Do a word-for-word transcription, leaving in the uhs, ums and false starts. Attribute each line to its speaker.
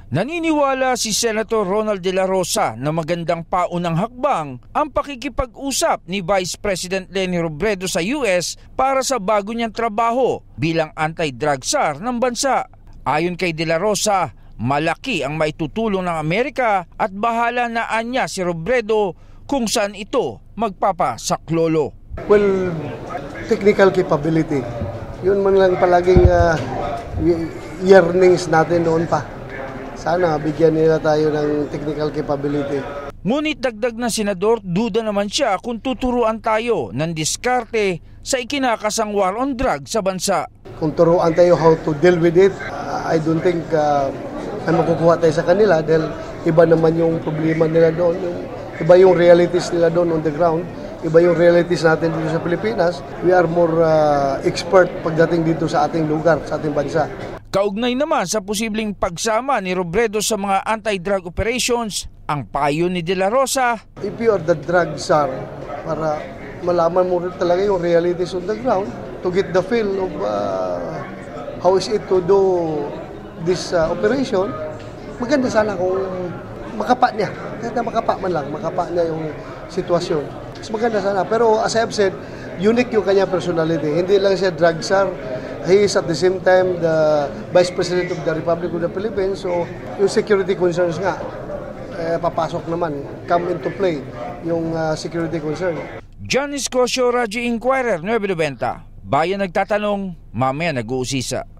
Speaker 1: Naniniwala si Senator Ronald De La Rosa na magandang paunang hakbang ang pakikipag-usap ni Vice President Leni Robredo sa U S para sa bago niyang trabaho bilang anti-drug czar ng bansa. Ayon kay De La Rosa, malaki ang maitutulong ng Amerika at bahala na anya si Robredo kung saan ito magpapasaklolo.
Speaker 2: Well, technical capability. Yun man lang palaging uh, yearnings natin noon pa. Sana bigyan nila tayo ng technical capability.
Speaker 1: Ngunit dagdag na senador, duda naman siya kung tuturuan tayo ng diskarte sa ikinakasang war on drugs sa bansa.
Speaker 2: Kung turuan tayo how to deal with it, uh, I don't think uh, ay makukuha tayo sa kanila dahil iba naman yung problema nila doon. Yung, iba yung realities nila doon on the ground. Iba yung realities natin dito sa Pilipinas. We are more uh, expert pagdating dito sa ating lugar, sa ating bansa.
Speaker 1: Kaugnay naman sa posibleng pagsama ni Robredo sa mga anti-drug operations, ang payo ni De La Rosa.
Speaker 2: If you are the drug czar, para malaman mo rin talaga yung realities on the ground, to get the feel of uh, how is it to do this uh, operation, maganda sana kung makapa niya. Kahit na makapa man lang, makapa niya yung sitwasyon. Mas maganda sana. Pero as I have said, unique yung kanya personality. Hindi lang siya drug czar. He is at the same time the Vice President of the Republic of the Philippines. So yung security concerns nga, eh, papasok naman, come into play yung uh, security concern.
Speaker 1: John Escocio, Radyo Inquirer, Nueva Noventa. Bayan nagtatanong, mamaya nag-uusisa.